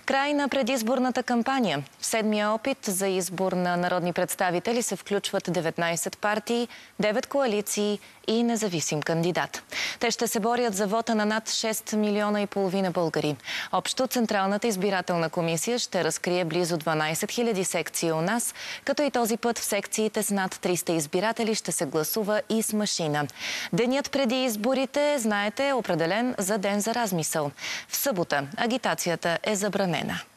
Край на предизборната кампания. В седмия опит за избор на народни представители се включват 19 партии, 9 коалиции и независим кандидат. Те ще се борят за вота на над 6 милиона и половина българи. Общо Централната избирателна комисия ще разкрие близо 12 000 секции у нас, като и този път в секциите с над 300 избиратели ще се гласува и с машина. Денят преди изборите, знаете, е определен за ден за размисъл. В събота агитацията е забранена.